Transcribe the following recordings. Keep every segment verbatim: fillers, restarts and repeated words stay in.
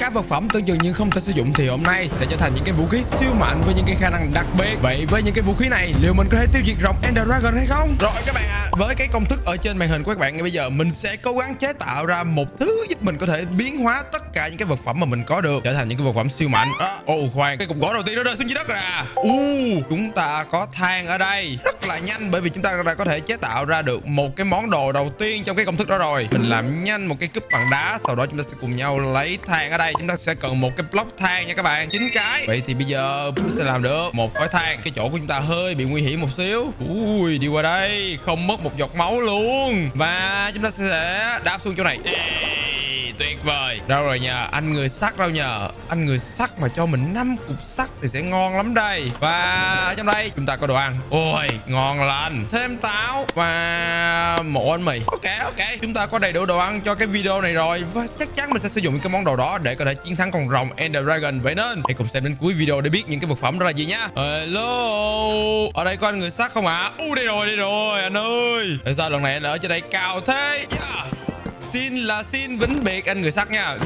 cái vật phẩm tưởng chừng như không thể sử dụng thì hôm nay sẽ trở thành những cái vũ khí siêu mạnh với những cái khả năng đặc biệt. Vậy với những cái vũ khí này liệu mình có thể tiêu diệt rồng Ender Dragon hay không? Rồi các bạn ạ, à, với cái công thức ở trên màn hình của các bạn ngay bây giờ, mình sẽ cố gắng chế tạo ra một thứ giúp mình có thể biến hóa tất cả những cái vật phẩm mà mình có được trở thành những cái vật phẩm siêu mạnh. Ồ à, khoan, cái cục gỗ đầu tiên nó rơi xuống dưới đất rồi à. Uh, chúng ta có than ở đây rất là nhanh, bởi vì chúng ta đã có thể chế tạo ra được một cái món đồ đầu tiên trong cái công thức đó rồi. Mình làm nhanh một cái cúp bằng đá, sau đó chúng ta sẽ cùng nhau lấy than ở đây. Chúng ta sẽ cần một cái block than nha các bạn, chín cái. Vậy thì bây giờ chúng ta sẽ làm được một khối than. Cái chỗ của chúng ta hơi bị nguy hiểm một xíu. Ui, đi qua đây không mất một giọt máu luôn. Và chúng ta sẽ đáp xuống chỗ này. Ê, tuyệt vời. Đâu rồi nhờ anh người sắt, đâu nhờ anh người sắt mà cho mình năm cục sắt thì sẽ ngon lắm đây. Và ở trong đây chúng ta có đồ ăn. Ôi ngon lành, thêm táo và một bánh mì. Ok ok, chúng ta có đầy đủ đồ ăn cho cái video này rồi, và chắc chắn mình sẽ sử dụng những cái món đồ đó để có thể chiến thắng con rồng Ender Dragon. Vậy nên hãy cùng xem đến cuối video để biết những cái vật phẩm đó là gì nhá. Hello, ở đây có anh người sắt không ạ? À? U đây rồi, đây rồi anh ơi. Tại sao lần này anh ở trên đây cao thế? Yeah. Xin là xin vĩnh biệt anh người sắt nha.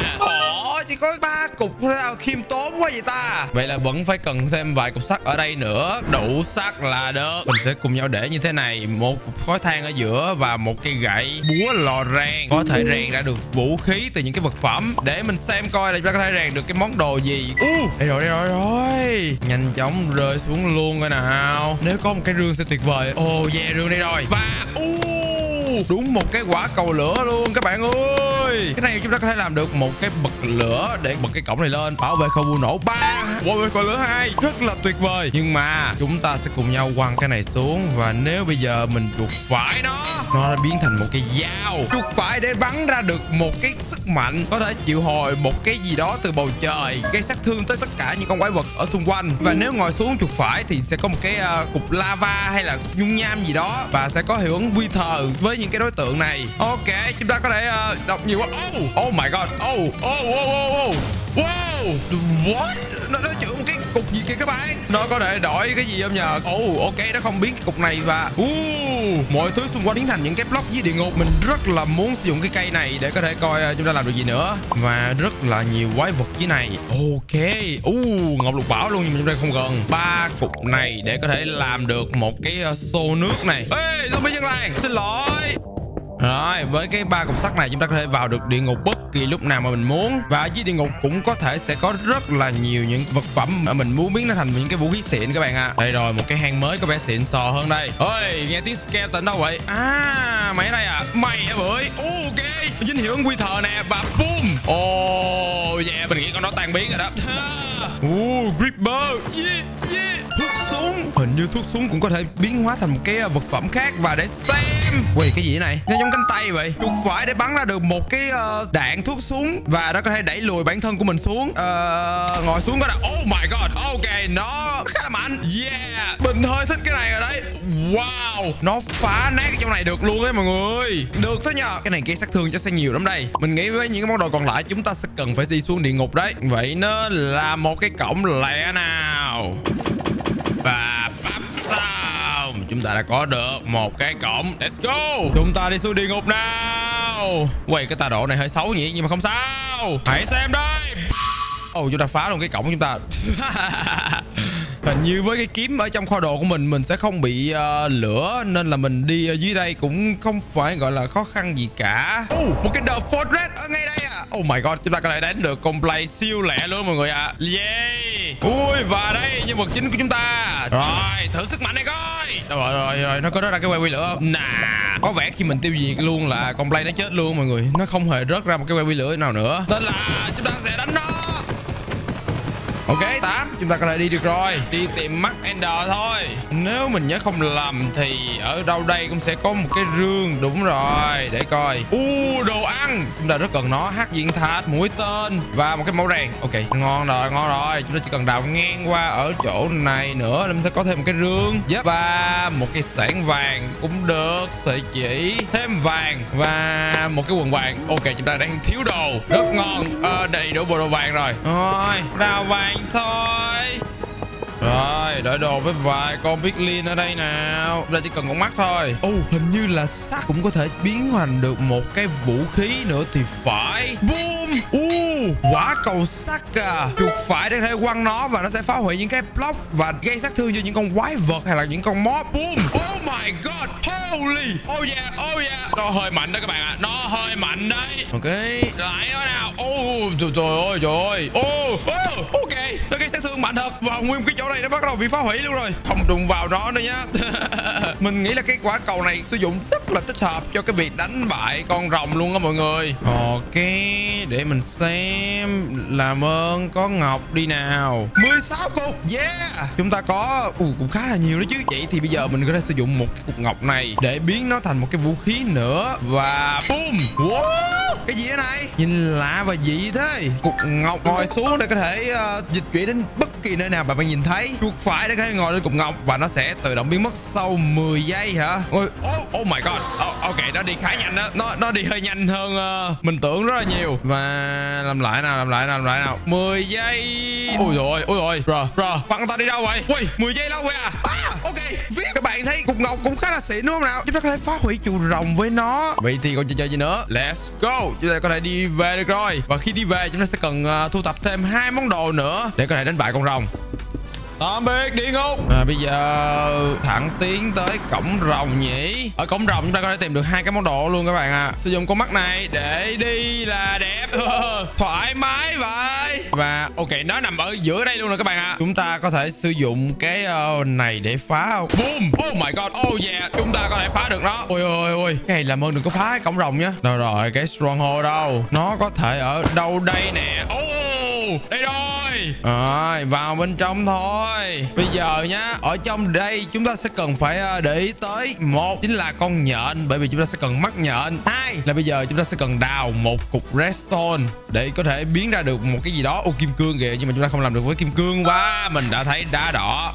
Ồ, chỉ có ba cục thôi, khiêm tốn quá vậy ta. Vậy là vẫn phải cần thêm vài cục sắt ở đây nữa. Đủ sắt là được. Mình sẽ cùng nhau để như thế này, một cục khối than ở giữa và một cây gậy, búa lò rèn, có thể rèn ra được vũ khí từ những cái vật phẩm. Để mình xem coi là chúng ta có thể rèn được cái món đồ gì. Uh, đây rồi, đây rồi, rồi. Nhanh chóng rơi xuống luôn coi nào. Nếu có một cái rương sẽ tuyệt vời. Ồ, oh, yeah, rương đây rồi. Và uh, đúng một cái quả cầu lửa luôn các bạn ơi. Cái này chúng ta có thể làm được một cái bật lửa để bật cái cổng này lên, bảo vệ không vụ nổ. Ba bảo vệ khỏi lửa hai, rất là tuyệt vời. Nhưng mà chúng ta sẽ cùng nhau quăng cái này xuống, và nếu bây giờ mình chuột phải nó nó biến thành một cái dao, chuột phải để bắn ra được một cái sức mạnh có thể chịu hồi một cái gì đó từ bầu trời, gây sát thương tới tất cả những con quái vật ở xung quanh. Và nếu ngồi xuống chuột phải thì sẽ có một cái uh, cục lava hay là nhung nham gì đó, và sẽ có hiệu ứng quy thờ với những cái đối tượng này. Ok, chúng ta có thể uh, đọc nhiều quá. Oh, oh my god. Oh, oh, oh, oh, oh. Wow, what? Nó, nó chữa một cái cục gì kìa các bạn. Nó có thể đổi cái gì không nhờ? Oh, ok, nó không biến cái cục này. Và uh, mọi thứ xung quanh biến thành những cái block dưới địa ngục. Mình rất là muốn sử dụng cái cây này để có thể coi uh, chúng ta làm được gì nữa. Và rất là nhiều quái vật dưới này. Ok, uh, ngọc lục bảo luôn, nhưng mà chúng ta không gần. Ba cục này để có thể làm được một cái uh, xô nước này. Ê, zombie dân làng, xin lỗi. Rồi, với cái ba cục sắt này chúng ta có thể vào được địa ngục bất kỳ lúc nào mà mình muốn. Và dưới địa ngục cũng có thể sẽ có rất là nhiều những vật phẩm mà mình muốn biến nó thành những cái vũ khí xịn các bạn ạ. À. Đây rồi, một cái hang mới có vẻ xịn sò hơn đây. Ôi, nghe tiếng skeleton đâu vậy? À, mày ở đây à? Mày hả bưởi? Ok, dính hiệu ứng quy thờ nè. Và boom. Oh yeah, mình nghĩ con nó tan biến rồi đó. Uh, Creeper. Yeah, yeah. Thuốc súng. Hình như thuốc súng cũng có thể biến hóa thành một cái vật phẩm khác. Và để xem. Ui, cái gì thế này? Nó giống cánh tay vậy. Chuột phải để bắn ra được một cái uh, đạn thuốc súng, và nó có thể đẩy lùi bản thân của mình xuống. uh, Ngồi xuống có đã. Oh my god. Ok, nó khá là mạnh. Yeah, mình hơi thích cái này rồi đấy. Wow, nó phá nát cái trong này được luôn đấy mọi người. Được thế nhờ. Cái này gây sát thương chắc sẽ nhiều lắm đây. Mình nghĩ với những cái món đồ còn lại chúng ta sẽ cần phải đi xuống địa ngục đấy. Vậy nó là một cái cổng lẻ nào. Và bắp xong, chúng ta đã có được một cái cổng. Let's go. Chúng ta đi xuống địa ngục nào. Quay cái tà độ này hơi xấu nhỉ, nhưng mà không sao. Hãy xem đây. Ồ, oh, chúng ta phá luôn cái cổng chúng ta. Hình như với cái kiếm ở trong kho đồ của mình, mình sẽ không bị uh, lửa, nên là mình đi ở dưới đây cũng không phải gọi là khó khăn gì cả. Oh, một cái The Fortress ở ngay đây à. Oh my god, chúng ta có thể đánh được con play siêu lẹ luôn mọi người ạ. À. Yeah. Ui, và đây nhân vật chính của chúng ta. Rồi, thử sức mạnh này coi. Rồi rồi rồi, nó có rớt ra cái que quy lửa không? Nà, có vẻ khi mình tiêu diệt luôn là con play nó chết luôn mọi người. Nó không hề rớt ra một cái que quy lửa nào nữa. Nên là chúng ta sẽ đánh nó. Ok, tám, chúng ta có thể đi được rồi. Đi tìm mắt Ender thôi. Nếu mình nhớ không lầm thì ở đâu đây cũng sẽ có một cái rương. Đúng rồi, để coi. U uh, đồ ăn. Chúng ta rất cần nó. Hắc diện thạch, mũi tên và một cái mẫu rèn. Ok, ngon rồi, ngon rồi. Chúng ta chỉ cần đào ngang qua ở chỗ này nữa, mình sẽ có thêm một cái rương. Yep. Và một cái sảng vàng cũng được. Sợi chỉ, thêm vàng và một cái quần vàng. Ok, chúng ta đang thiếu đồ. Rất ngon. À, đầy đủ bộ đồ vàng rồi. Rồi, đào vàng thôi. Rồi, đổi đồ với vài con Piglin ở đây nào. Chúng ta chỉ cần con mắt thôi. Ồ, oh, hình như là sắt cũng có thể biến thành được một cái vũ khí nữa thì phải. Boom. Uh, quả cầu sắt à. Chuột phải để có thể quăng nó và nó sẽ phá hủy những cái block và gây sát thương cho những con quái vật hay là những con mob. Boom. Oh my god. Holy. Oh yeah, oh yeah. Nó hơi mạnh đó các bạn ạ. À. Nó hơi mạnh đấy. Ok, lại nó nào. Oh, trời, trời ơi, trời ơi. Oh, oh, ok. Nó gây sát thương mạnh thật. Và nguyên cái chỗ này nó bắt đầu bị phá hủy luôn rồi. Không đụng vào nó nữa nhá. Mình nghĩ là cái quả cầu này sử dụng rất là thích hợp cho cái việc đánh bại con rồng luôn á mọi người. Ok, để mình xem. Làm ơn có ngọc đi nào. mười sáu cục. Yeah. Chúng ta có uh, cũng khá là nhiều đó chứ. Vậy thì bây giờ mình có thể sử dụng một cái cục ngọc này để biến nó thành một cái vũ khí nữa. Và boom. Wow. Cái gì thế này? Nhìn lạ và dị thế. Cục ngọc ngồi xuống để có thể uh, dịch chuyển đến bất kỳ nơi nào bạn bạn nhìn thấy. Chuột phải để có thể ngồi lên cục ngọc và nó sẽ tự động biến mất sau mười giây hả? Ôi, oh, oh my god. Oh, ok, nó đi khá nhanh đó. Nó nó đi hơi nhanh hơn uh, mình tưởng rất là nhiều. Và làm lại nào, làm lại nào, làm lại nào. mười giây. Ôi rồi, ôi rồi. Rồi, rồi. Bạn ta đi đâu vậy? Ui, mười giây lâu rồi à? À, ok. Viết các bạn thấy cục ngọc cũng khá là xịn đúng không nào? Chúng ta có thể phá hủy chuột rồng với nó. Vậy thì còn chờ chơi gì nữa? Let's go. Chúng ta có thể đi về được rồi. Và khi đi về chúng ta sẽ cần uh, thu thập thêm hai món đồ nữa để có thể đánh bại con rồng. Tạm biệt địa ngục. À, bây giờ thẳng tiến tới cổng rồng nhỉ. Ở cổng rồng chúng ta có thể tìm được hai cái món đồ luôn các bạn à. Sử dụng con mắt này để đi là đẹp. Thoải mái vậy. Và ok, nó nằm ở giữa đây luôn rồi các bạn à. Chúng ta có thể sử dụng cái uh, này để phá không? Boom. Oh my god. Oh yeah. Chúng ta có thể phá được nó. Ôi ôi ôi. Cái này làm ơn đừng có phá cái cổng rồng nhá. Đâu rồi cái stronghold đâu? Nó có thể ở đâu đây nè. Oh, đây rồi. Rồi, vào bên trong thôi. Bây giờ nhá, ở trong đây chúng ta sẽ cần phải để ý tới một chính là con nhện, bởi vì chúng ta sẽ cần mắt nhện. Hai là bây giờ chúng ta sẽ cần đào một cục redstone để có thể biến ra được một cái gì đó. Ô, kim cương kìa, nhưng mà chúng ta không làm được với kim cương. Và mình đã thấy đá đỏ.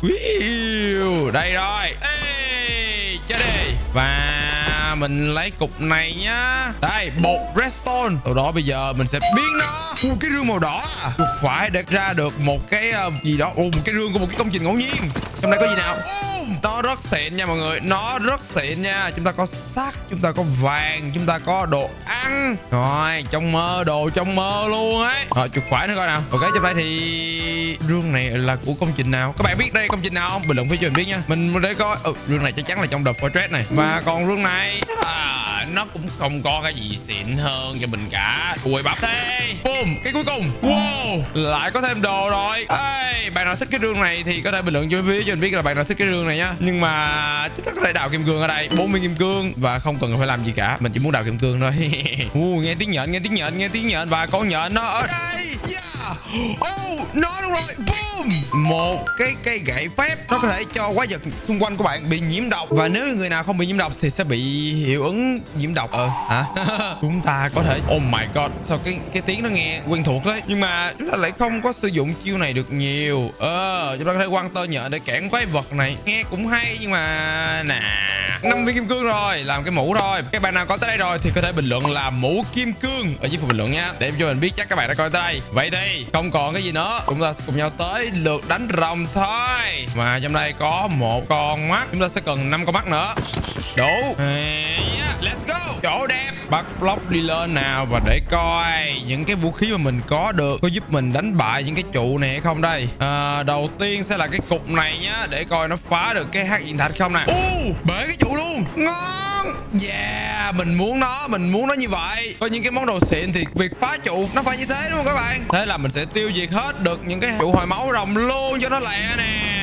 Đây rồi. Ê, chết đi. Và mình lấy cục này nhá. Đây, bột redstone. Từ đó bây giờ mình sẽ biến nó. Ồ, cái rương màu đỏ à. Chuột phải để ra được một cái uh, gì đó. Ồ, một cái rương của một cái công trình ngẫu nhiên. Trong đây có gì nào? Ồ, nó rất xịn nha mọi người. Nó rất xịn nha. Chúng ta có sắt, chúng ta có vàng, chúng ta có đồ ăn. Rồi, trong mơ, đồ trong mơ luôn ấy. Rồi, chuột phải nữa coi nào. Ok, trong đây thì rương này là của công trình nào? Các bạn biết đây công trình nào không? Bình luận phía trên biết nha. Mình để coi. Ừ, rương này chắc chắn là trong The Fortress này. Và còn rương này à, nó cũng không có cái gì xịn hơn cho mình cả. Ui bắp thế. Boom, cái cuối cùng. Wow, lại có thêm đồ rồi. Ê, bạn nào thích cái rương này thì có thể bình luận cho phía trên biết là bạn nào thích cái rương này nhá. Nhưng mà chúng ta có thể đào kim cương ở đây. bốn mươi kim cương và không cần phải làm gì cả. Mình chỉ muốn đào kim cương thôi. uh, nghe tiếng nhện, nghe tiếng nhện, nghe tiếng nhện. Và con nhện nó ở đây. Yeah. Oh, nó luôn rồi. Boom. Một cái cây gậy phép. Nó có thể cho quái vật xung quanh của bạn bị nhiễm độc. Và nếu người nào không bị nhiễm độc thì sẽ bị hiệu ứng nhiễm độc. Ờ hả? Chúng ta có thể. Oh my god, sao cái cái tiếng nó nghe quen thuộc đấy. Nhưng mà chúng ta lại không có sử dụng chiêu này được nhiều. Ờ chúng ta có thể quăng tơ nhện để cản quái vật này. Nghe cũng hay nhưng mà nè. năm viên kim cương rồi, làm cái mũ thôi. Các bạn nào có tới đây rồi thì có thể bình luận là mũ kim cương ở dưới phần bình luận nha, để cho mình biết chắc các bạn đã coi tới đây. Vậy thì không còn cái gì nữa, chúng ta sẽ cùng nhau tới lượt đánh rồng thôi. Mà trong đây có một con mắt, chúng ta sẽ cần năm con mắt nữa. Đủ. Yeah, let's go. Chỗ đẹp. Bắt block đi lên nào và để coi những cái vũ khí mà mình có được có giúp mình đánh bại những cái trụ này hay không đây. À, đầu tiên sẽ là cái cục này nhá, để coi nó phá được cái hắc diện thạch không nè. Uh, bể cái trụ luôn. Ngon. Yeah, mình muốn nó, mình muốn nó như vậy. Có những cái món đồ xịn thì việc phá trụ nó phải như thế đúng không các bạn? Thế là mình sẽ tiêu diệt hết được những cái trụ hồi máu rồng luôn cho nó lẹ nè.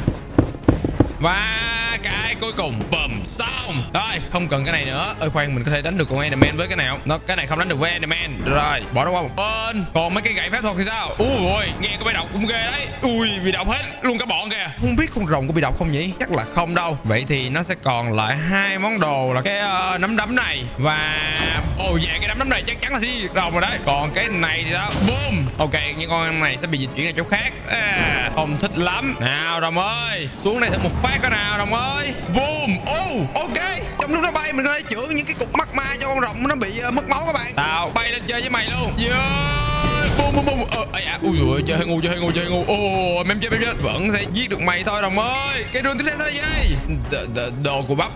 Và cái cuối cùng bùm xong. Rồi, không cần cái này nữa. Ơi khoan, mình có thể đánh được con Enderman với cái này không? Nó cái này không đánh được với Enderman. Rồi, bỏ nó qua một bên. Còn mấy cái gậy phép thuật thì sao? Ui ôi, nghe có bị độc cũng ghê đấy. Ui, bị độc hết luôn cả bọn kìa. Không biết con rồng có bị độc không nhỉ? Chắc là không đâu. Vậy thì nó sẽ còn lại hai món đồ là cái uh, nắm đấm này và ồ oh, yeah, cái nắm đấm này chắc chắn là gì rồng rồi đấy. Còn cái này thì sao? Boom. Ok, những con này sẽ bị dịch chuyển ra chỗ khác. À, không thích lắm. Nào rồng ơi, xuống đây thử một phát cái nào rồng ơi. Boom. Oh, ok. Trong lúc nó bay mình có thể chữa những cái cục mắt ma cho con rồng nó bị uh, mất máu các bạn. Tao bay lên chơi với mày luôn. Yeah. Boom boom boom. Ờ, à, dạ. Ui dồi, chơi hơi ngu, chơi hơi ngu, chơi hơi ngu. Ồ, em chết, em chết. Vẫn sẽ giết được mày thôi đồng ơi. Cái rune tiếp theo sẽ là gì? D -d Đồ của bắp.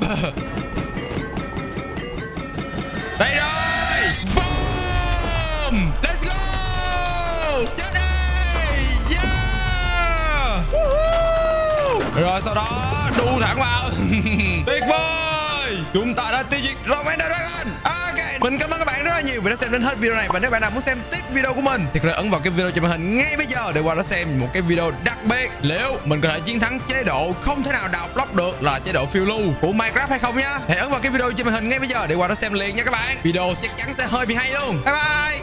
Đây rồi. Boom. Let's go. Chết đi. Yeah. Woohoo. Rồi sau đó đu thẳng vào. Tuyệt vời. Chúng ta đã tiêu diệt Rồng Ender Dragon. Ok, mình cảm ơn các bạn rất là nhiều vì đã xem đến hết video này. Và nếu bạn nào muốn xem tiếp video của mình thì hãy ấn vào cái video trên màn hình ngay bây giờ để qua đó xem một cái video đặc biệt nếu mình có thể chiến thắng chế độ không thể nào đào block được là chế độ phiêu lưu của Minecraft hay không nhá. Hãy ấn vào cái video trên màn hình ngay bây giờ để qua đó xem liền nha các bạn. Video chắc chắn sẽ hơi bị hay luôn. Bye bye.